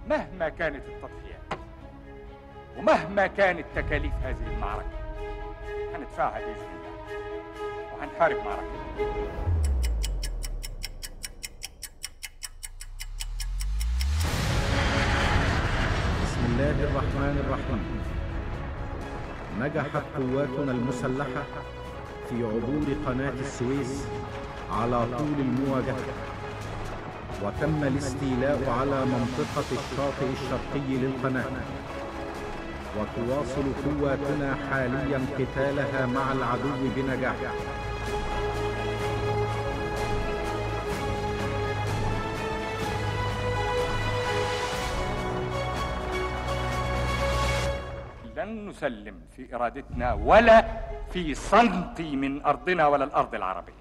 مهما كانت التضحيات ومهما كانت تكاليف هذه المعركة هندفعها بإذن الله وهنحارب معركة. بسم الله الرحمن الرحيم. نجحت قواتنا المسلحة في عبور قناة السويس على طول المواجهة، وتم الاستيلاء على منطقة الشاطئ الشرقي للقناة، وتواصل قواتنا حاليا قتالها مع العدو بنجاح. لن نسلم في إرادتنا ولا في سنتي من أرضنا ولا الأرض العربية.